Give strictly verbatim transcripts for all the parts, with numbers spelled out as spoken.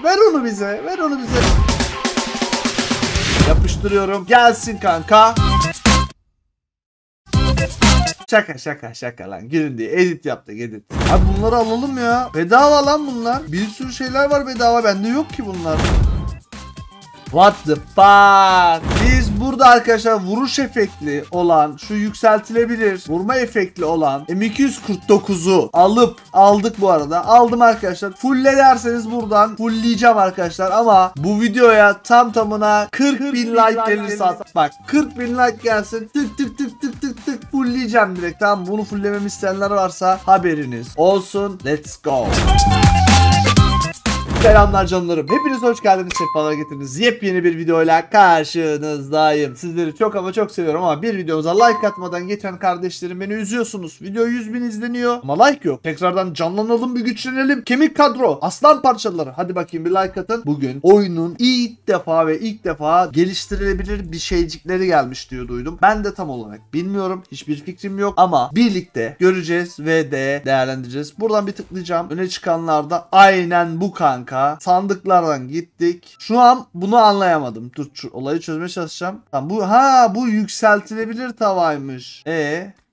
Ver onu bize. Ver onu bize. Yapıştırıyorum. Gelsin kanka. Şaka şaka şaka lan. Gülün diye edit yaptık edit. Abi bunları alalım ya. Bedava lan bunlar. Bir sürü şeyler var bedava. Bende yok ki bunlar. What the fuck? Biz burada arkadaşlar vuruş efektli olan, şu yükseltilebilir vurma efektli olan M iki yüz kırk dokuzu alıp aldık bu arada. Aldım arkadaşlar. Fulle derseniz buradan fullleyeceğim arkadaşlar ama bu videoya tam tamına kırk bin like gelirse bak kırk bin like gelsin tık tık tık tık tık tık fullleyeceğim direkt. Tamam, bunu fullememi isteyenler varsa haberiniz olsun. Let's go. Selamlar canlarım. Hepiniz hoş geldiniz. Sefalar getirdiniz. Yepyeni bir videoyla karşınızdayım. Sizleri çok ama çok seviyorum ama bir videomuza like atmadan geçen kardeşlerim beni üzüyorsunuz. Video yüz bin izleniyor ama like yok. Tekrardan canlanalım, bir güçlenelim. Kemik kadro, aslan parçaları. Hadi bakayım bir like atın. Bugün oyunun ilk defa ve ilk defa geliştirilebilir bir şeycikleri gelmiş diyor duydum. Ben de tam olarak bilmiyorum. Hiçbir fikrim yok ama birlikte göreceğiz ve de değerlendireceğiz. Buradan bir tıklayacağım. Öne çıkanlarda aynen bu kanka. Sandıklardan gittik. Şu an bunu anlayamadım. Dur, şu olayı çözmeye çalışacağım. Tamam, bu ha bu yükseltilebilir tavaymış. E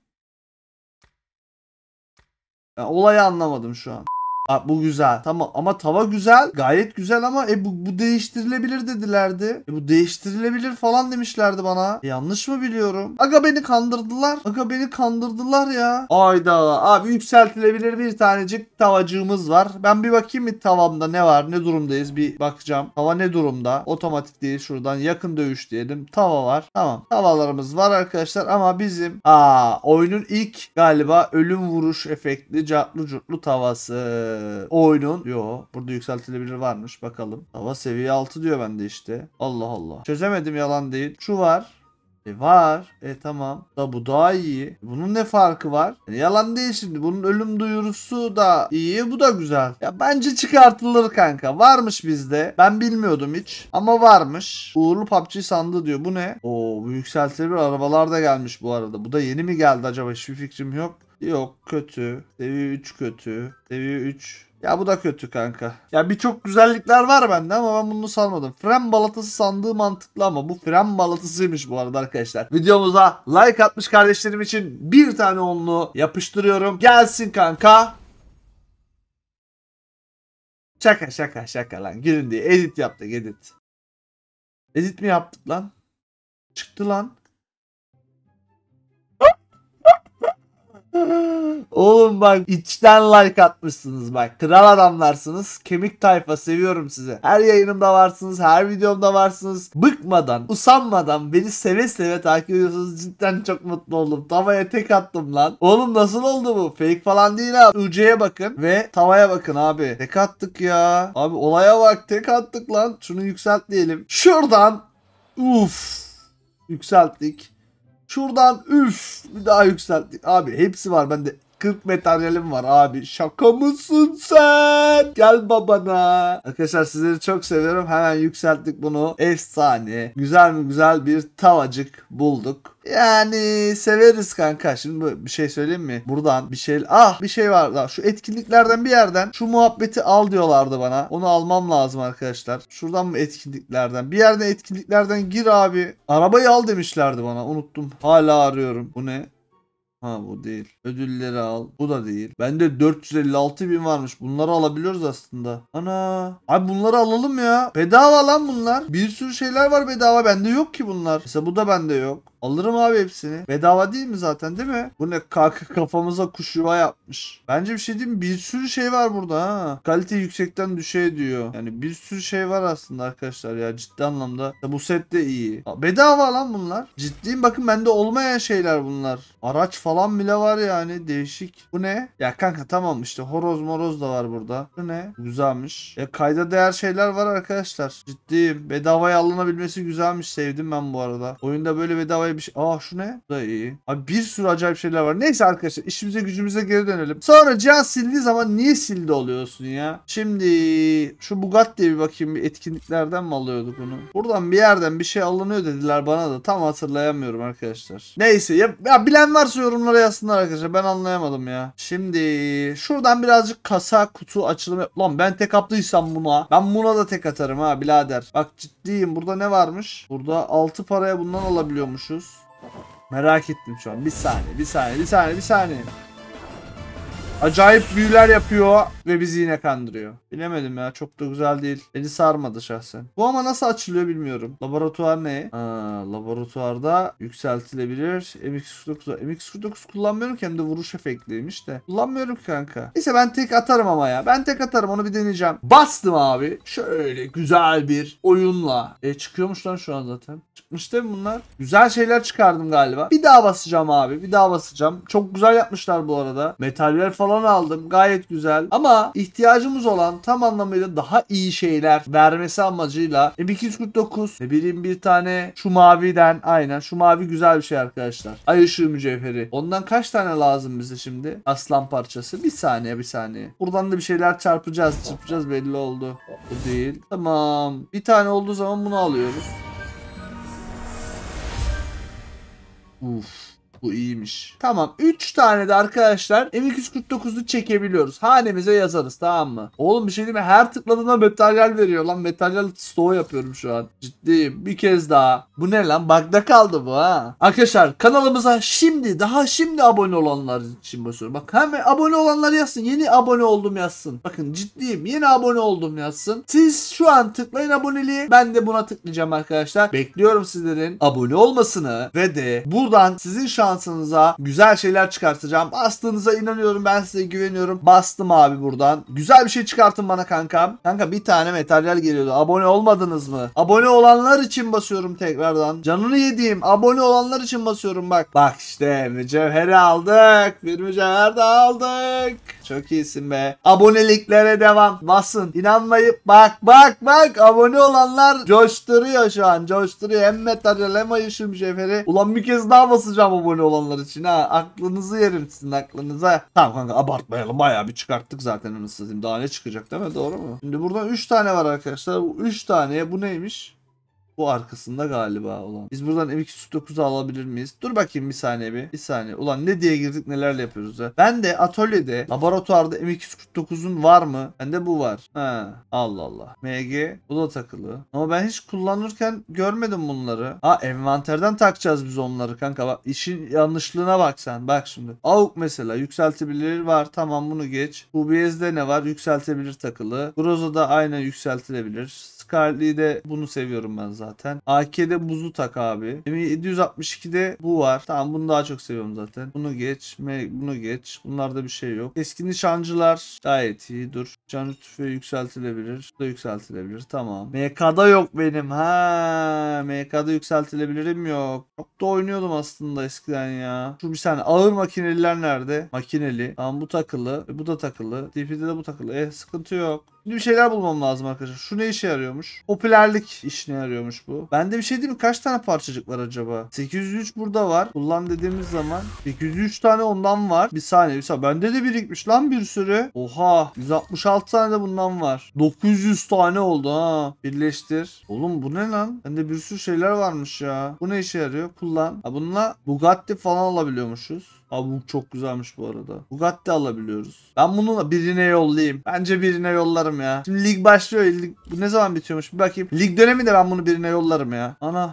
yani olayı anlamadım şu an. Aa, bu güzel. Tamam ama tava güzel. Gayet güzel ama e bu, bu değiştirilebilir dedilerdi. E bu değiştirilebilir falan demişlerdi bana. E, yanlış mı biliyorum? Aga beni kandırdılar. Aga beni kandırdılar ya. Ayda abi yükseltilebilir bir tanecik tavacığımız var. Ben bir bakayım bir tavamda ne var, ne durumdayız bir bakacağım. Tava ne durumda? Otomatik değil, şuradan yakın dövüş diyelim. Tava var. Tamam. Tavalarımız var arkadaşlar ama bizim aa oyunun ilk galiba ölüm vuruş efektli cartlı curtlu tavası. Oyunun yo burada yükseltilebilir varmış, bakalım. Hava seviye altı diyor bende işte. Allah Allah. Çözemedim, yalan değil. Şu var. E var. E tamam. Da bu daha iyi. Bunun ne farkı var? Yani yalan değil şimdi. Bunun ölüm duyurusu da iyi. Bu da güzel. Ya bence çıkartılır kanka. Varmış bizde. Ben bilmiyordum hiç. Ama varmış. Uğurlu P U B G sandığı diyor. Bu ne? Oo, bu yükseltilebilir arabalar da gelmiş bu arada. Bu da yeni mi geldi acaba? Hiçbir fikrim yok. Yok, kötü. Seviye üç kötü. Seviye üç. Ya bu da kötü kanka. Ya birçok güzellikler var bende ama ben bunu salmadım. Fren balatası sandığı mantıklı ama bu fren balatasıymış bu arada arkadaşlar. Videomuza like atmış kardeşlerim için bir tane onlu yapıştırıyorum. Gelsin kanka. Şaka şaka şaka lan. Gülün diye edit yaptık edit. Edit mi yaptık lan? Çıktı lan. Oğlum bak içten like atmışsınız bak. Kral adamlarsınız. Kemik tayfa, seviyorum sizi. Her yayınımda varsınız. Her videomda varsınız. Bıkmadan, usanmadan beni seve seve takip ediyorsunuz. Cidden çok mutlu oldum. Tavaya tek attım lan. Oğlum nasıl oldu bu? Fake falan değil ha. U C'ye bakın ve tavaya bakın abi. Tek attık ya. Abi olaya bak, tek attık lan. Şunu yükselt diyelim. Şuradan uf yükselttik. Şuradan üf bir daha yükselttik. Abi hepsi var bende. kırk materyalim var abi. Şaka mısın sen? Gel babana. Arkadaşlar sizleri çok seviyorum. Hemen yükselttik bunu. Efsane. Güzel mi güzel bir tavacık bulduk. Yani severiz kanka. Şimdi bir şey söyleyeyim mi? Buradan bir şey... Ah bir şey var daha. Şu etkinliklerden bir yerden şu muhabbeti al diyorlardı bana. Onu almam lazım arkadaşlar. Şuradan mı etkinliklerden? Bir yerden etkinliklerden gir abi. Arabayı al demişlerdi bana. Unuttum. Hala arıyorum. Bu ne? Ha bu değil. Ödülleri al. Bu da değil. Bende dört yüz elli altı bin varmış. Bunları alabiliyoruz aslında. Ana. Abi bunları alalım ya. Bedava lan bunlar. Bir sürü şeyler var bedava. Bende yok ki bunlar. Mesela bu da bende yok. Alırım abi hepsini. Bedava değil mi zaten, değil mi? Bu ne kanka, kafamıza kuş yuva yapmış. Bence bir şey diyeyim mi? Bir sürü şey var burada ha. Kalite yüksekten düşe diyor. Yani bir sürü şey var aslında arkadaşlar ya, ciddi anlamda. Bu set de iyi. Bedava lan bunlar. Ciddiyim, bakın bende olmayan şeyler bunlar. Araç falan bile var yani, değişik. Bu ne? Ya kanka tamam işte horoz moroz da var burada. Bu ne? Güzelmiş. Ya kayda değer şeyler var arkadaşlar. Ciddiyim. Bedavaya alınabilmesi güzelmiş. Sevdim ben bu arada. Oyunda böyle bedava buraya bir şey. Aa şu ne? Bu da iyi. Abi bir sürü acayip şeyler var. Neyse arkadaşlar işimize gücümüze geri dönelim. Sonra Cihan sildiği zaman niye sildi oluyorsun ya? Şimdi şu Bugatti'ye bir bakayım. Bir etkinliklerden mi alıyorduk bunu? Buradan bir yerden bir şey alınıyor dediler bana da. Tam hatırlayamıyorum arkadaşlar. Neyse ya, ya bilen varsa yorumlara yazsınlar arkadaşlar. Ben anlayamadım ya. Şimdi şuradan birazcık kasa kutu açılımı. Lan ben tek attıysam buna. Ben buna da tek atarım ha birader. Bak ciddiyim. Burada ne varmış? Burada altı paraya bundan alabiliyormuşuz. Merak ettim şu an. Bir saniye, bir saniye, bir saniye, bir saniye. Acayip büyüler yapıyor ve bizi yine kandırıyor. Bilemedim ya, çok da güzel değil. Beni sarmadı şahsen. Bu ama nasıl açılıyor bilmiyorum. Laboratuvar ne? Aa, laboratuvarda yükseltilebilir. M X kırk dokuz. M X kırk dokuz kullanmıyorum ki, hem de vuruş efektliymiş de. Kullanmıyorum ki kanka. Neyse ben tek atarım ama ya. Ben tek atarım, onu bir deneyeceğim. Bastım abi. Şöyle güzel bir oyunla. E çıkıyormuş lan şu an zaten. Çıkmış değil mi bunlar? Güzel şeyler çıkardım galiba. Bir daha basacağım abi. Bir daha basacağım. Çok güzel yapmışlar bu arada. Metaller falan aldım. Gayet güzel. Ama ihtiyacımız olan tam anlamıyla daha iyi şeyler vermesi amacıyla M iki yüz kırk dokuz, ne bileyim bir tane şu maviden, aynen şu mavi güzel bir şey arkadaşlar. Ay ışığı mücevheri. Ondan kaç tane lazım bize şimdi? Aslan parçası. Bir saniye bir saniye. Buradan da bir şeyler çarpacağız. Çırpacağız belli oldu. Bu değil. Tamam. Bir tane olduğu zaman bunu alıyoruz. Uf. Bu iyiymiş. Tamam. üç tane de arkadaşlar M iki yüz kırk dokuzu çekebiliyoruz. Hanemize yazarız, tamam mı? Oğlum bir şey değil mi? Her tıkladığımda materyal veriyor lan. Materyal stoğu yapıyorum şu an. Ciddiyim. Bir kez daha. Bu ne lan? Bug'da kaldı bu ha. Arkadaşlar kanalımıza şimdi, daha şimdi abone olanlar için basıyorum. Bak hemen abone olanlar yazsın. Yeni abone oldum yazsın. Bakın ciddiyim. Yeni abone oldum yazsın. Siz şu an tıklayın aboneliği. Ben de buna tıklayacağım arkadaşlar. Bekliyorum sizlerin abone olmasını ve de buradan sizin şansınıza güzel şeyler çıkartacağım. Bastığınıza inanıyorum, ben size güveniyorum. Bastım abi buradan. Güzel bir şey çıkartın bana kankam. Kanka bir tane materyal geliyordu. Abone olmadınız mı? Abone olanlar için basıyorum tekrardan. Canını yediğim abone olanlar için basıyorum bak. Bak işte mücevheri aldık. Bir mücevher de aldık. Çok iyisin be. Aboneliklere devam. Basın. İnanmayıp bak bak bak. Abone olanlar coşturuyor şu an. Coşturuyor. Hem materyal hem ay ışığı mücevheri. Ulan bir kez daha basacağım abone olanlar için ha. Aklınızı yerim sizin aklınıza. Tamam kanka abartmayalım. Bayağı bir çıkarttık zaten onu satayım. Daha ne çıkacak değil mi? Doğru mu? Şimdi buradan üç tane var arkadaşlar. Bu üç taneye bu neymiş? Bu arkasında galiba olan. Biz buradan M iki yüz kırk dokuzu alabilir miyiz? Dur bakayım bir saniye bir. Bir saniye. Ulan ne diye girdik, nelerle yapıyoruz ya. Ben de atölyede, laboratuvarda M iki yüz kırk dokuzun var mı? Bende bu var. Ha. Allah Allah. M G. Bu da takılı. Ama ben hiç kullanırken görmedim bunları. Ha envanterden takacağız biz onları kanka. Bak işin yanlışlığına bak sen. Bak şimdi. A U K mesela yükseltebilir var. Tamam bunu geç. U B S'de ne var? Yükseltebilir takılı. Grozo'da aynen yükseltilebilir. Scarlet'de bunu seviyorum ben zaten. A K'de buzu tak abi. yedi yüz altmış ikide bu var. Tamam bunu daha çok seviyorum zaten. Bunu geç. Bunu geç. Bunlarda bir şey yok. Eski nişancılar gayet iyi. Dur. Canlı tüfeği yükseltilebilir. Bu da yükseltilebilir. Tamam. M K'da yok benim. Ha, M K'da yükseltilebilirim yok. Çok da oynuyordum aslında eskiden ya. Şu bir saniye. Ağır makineliler nerede? Makineli. Tamam bu takılı. E, bu da takılı. D P'de de bu takılı. E sıkıntı yok. Şimdi bir şeyler bulmam lazım arkadaşlar. Şu ne işe yarıyormuş? Popülerlik işine yarıyormuş bu. Bende bir şey değil mi? Kaç tane parçacık var acaba? sekiz yüz üç burada var. Kullan dediğimiz zaman. sekiz yüz üç tane ondan var. Bir saniye bir saniye. Bende de birikmiş lan bir sürü. Oha. yüz altmış altı tane de bundan var. dokuz yüz tane oldu ha. Birleştir. Oğlum bu ne lan? Bende bir sürü şeyler varmış ya. Bu ne işe yarıyor? Kullan. Ha, bununla Bugatti falan alabiliyormuşuz. Abi bu çok güzelmiş bu arada. Bugatti alabiliyoruz. Ben bunu birine yollayayım. Bence birine yollarım ya. Şimdi lig başlıyor. Lig, bu ne zaman bitiyormuş? Bir bakayım. Lig dönemi de ben bunu birine yollarım ya. Ana.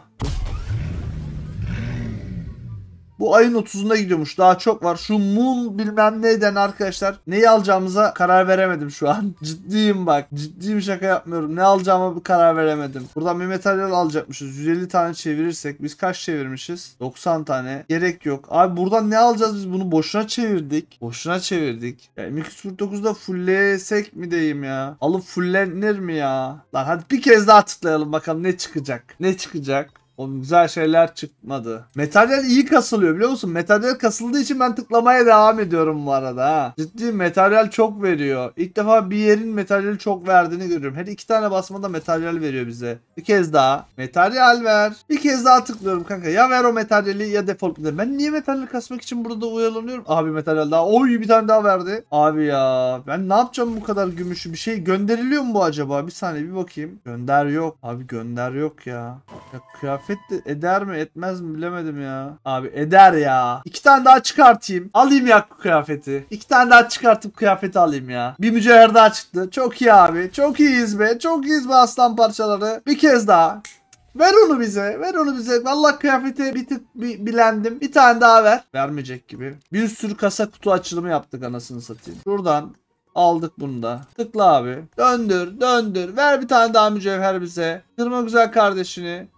Bu ayın otuzunda gidiyormuş. Daha çok var. Şu Moon bilmem neyden arkadaşlar. Neyi alacağımıza karar veremedim şu an. Ciddiyim bak. Ciddiyim, şaka yapmıyorum. Ne alacağıma bir karar veremedim. Buradan bir materyal alacakmışız. yüz elli tane çevirirsek. Biz kaç çevirmişiz? doksan tane. Gerek yok. Abi buradan ne alacağız biz? Bunu boşuna çevirdik. Boşuna çevirdik. Ya M iki yüz kırk dokuzda fullesek mi diyeyim ya? Alıp fullenir mi ya? Lan hadi bir kez daha tıklayalım bakalım ne çıkacak. Ne çıkacak? O güzel şeyler çıkmadı. Materyal iyi kasılıyor biliyor musun? Materyal kasıldığı için ben tıklamaya devam ediyorum bu arada ha. Ciddi materyal çok veriyor. İlk defa bir yerin materyali çok verdiğini görüyorum. Her iki tane basmada materyal veriyor bize. Bir kez daha. Materyal ver. Bir kez daha tıklıyorum kanka. Ya ver o materyali ya defol gidelim. Ben niye materyal kasmak için burada uyalanıyorum? Abi materyal daha. Oy bir tane daha verdi. Abi ya. Ben ne yapacağım bu kadar gümüşü? Bir şey gönderiliyor mu bu acaba? Bir saniye bir bakayım. Gönder yok. Abi gönder yok ya. Ya kıyafet de eder mi etmez mi bilemedim ya. Abi eder ya. İki tane daha çıkartayım. Alayım ya kıyafeti. İki tane daha çıkartıp kıyafeti alayım ya. Bir mücevher daha çıktı. Çok iyi abi. Çok iyiyiz be. Çok iyiyiz be aslan parçaları. Bir kez daha. Ver onu bize. Ver onu bize. Vallahi kıyafete bir tık bir bilendim. Bir tane daha ver. Vermeyecek gibi. Bir sürü kasa kutu açılımı yaptık anasını satayım. Şuradan aldık bunu da. Tıkla abi. Döndür, döndür. Ver bir tane daha mücevher bize. Kırma güzel kardeşini.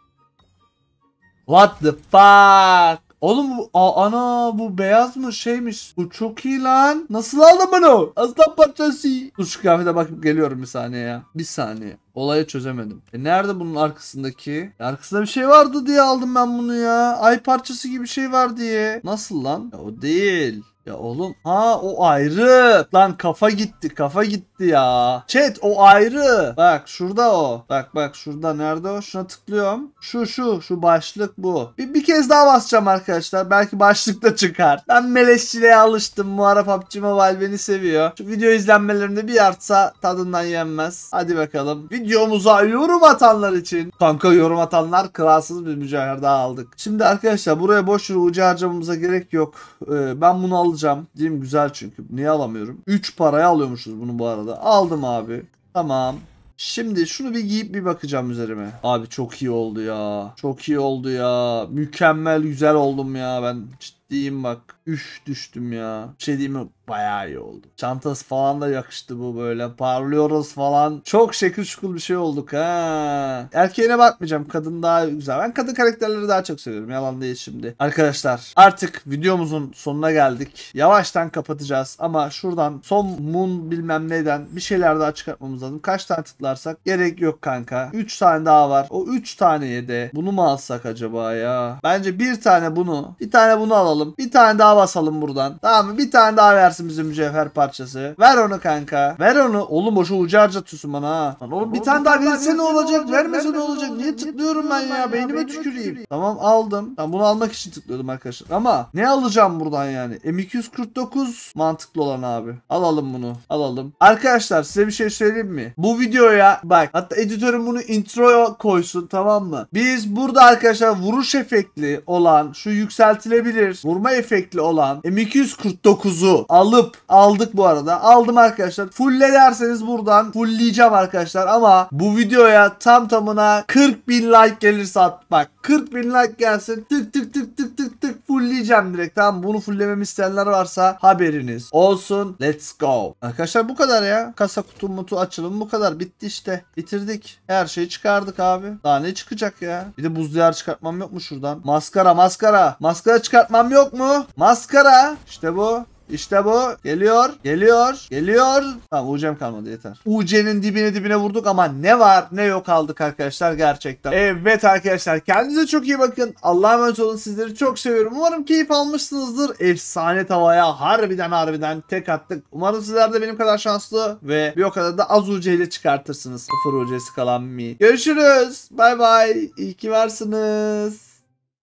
What the fuck? Oğlum bu a, ana bu beyaz mı şeymiş? Bu çok iyi lan. Nasıl aldın bunu? Aslan parçası. Dur şu kıyafete bakıp geliyorum bir saniye ya. Bir saniye. Olayı çözemedim. E nerede bunun arkasındaki? E arkasında bir şey vardı diye aldım ben bunu ya. Ay parçası gibi bir şey var diye. Nasıl lan? Ya o değil. Ya oğlum ha o ayrı. Lan kafa gitti kafa gitti ya. Chat o ayrı. Bak şurada o. Bak bak şurada nerede o? Şuna tıklıyorum. Şu şu şu başlık bu. Bir, bir kez daha basacağım arkadaşlar. Belki başlık da çıkar. Ben meleşçiliğe alıştım. Bu ara P U B G Mobile beni seviyor. Şu video izlenmelerinde bir artsa tadından yenmez. Hadi bakalım. Videomuza yorum atanlar için. Kanka yorum atanlar kralsız bir mücevher daha aldık. Şimdi arkadaşlar buraya boş yere ucu harcamamıza gerek yok. Ee, ben bunu alacağım. Değil mi? Güzel çünkü. Niye alamıyorum? üç paraya alıyormuşuz bunu bu arada. Aldım abi. Tamam. Şimdi şunu bir giyip bir bakacağım üzerime. Abi çok iyi oldu ya. Çok iyi oldu ya. Mükemmel güzel oldum ya. Ben ciddiyim bak. Üf düştüm ya. Bir şey diyeyim mi? Bayağı iyi oldu. Çantası falan da yakıştı bu böyle. Parlıyoruz falan. Çok şekil şukul bir şey olduk ha. Erkeğine bakmayacağım. Kadın daha güzel. Ben kadın karakterleri daha çok seviyorum. Yalan değil şimdi. Arkadaşlar artık videomuzun sonuna geldik. Yavaştan kapatacağız. Ama şuradan son moon bilmem neyden bir şeyler daha çıkartmamız lazım. Kaç tane tıklarsak gerek yok kanka. üç tane daha var. O üç taneye de bunu mu alsak acaba ya? Bence bir tane bunu. Bir tane bunu alalım. Bir tane daha basalım buradan. Tamam mı? Bir tane daha versin bize mücevher parçası. Ver onu kanka. Ver onu. Oğlum boşu ucu harcatıyorsun bana ha. Lan oğlum bir tane daha verirse ne olacak? Vermese ne olacak? Niye tıklıyorum ben ya? Beynime tüküreyim. Tamam aldım. Ben bunu almak için tıklıyordum arkadaşlar. Ama ne alacağım buradan yani? M iki yüz kırk dokuz mantıklı olan abi. Alalım bunu. Alalım. Arkadaşlar size bir şey söyleyeyim mi? Bu videoya bak. Hatta editörüm bunu introya koysun tamam mı? Biz burada arkadaşlar vuruş efektli olan şu yükseltilebilir vurma efektli olan M iki yüz kırk dokuzu alıp aldık bu arada. Aldım arkadaşlar. Fulle derseniz buradan fullleyeceğim arkadaşlar ama bu videoya tam tamına kırk bin like gelirse at bak. kırk bin like gelsin. Tık tık tık tık tık tık fullleyeceğim direkt. Tamam bunu fulllememi isteyenler varsa haberiniz olsun. Let's go. Arkadaşlar bu kadar ya. Kasa kutu mutu açılım bu kadar. Bitti işte. Bitirdik. Her şeyi çıkardık abi. Daha ne çıkacak ya? Bir de buz diyar çıkartmam yok mu şuradan? Maskara maskara. Maskara çıkartmam yok mu? Maskara. İşte bu. İşte bu. Geliyor. Geliyor. Geliyor. Tamam U C'm kalmadı yeter. U C'nin dibine dibine vurduk ama ne var ne yok aldık arkadaşlar gerçekten. Evet arkadaşlar kendinize çok iyi bakın. Allah'a emanet olun. Sizleri çok seviyorum. Umarım keyif almışsınızdır. Efsane tavaya harbiden harbiden tek attık. Umarım sizler de benim kadar şanslı ve bir o kadar da az U C ile çıkartırsınız. Sıfır U C'si kalan mi. Görüşürüz. Bay bay. İyi ki varsınız.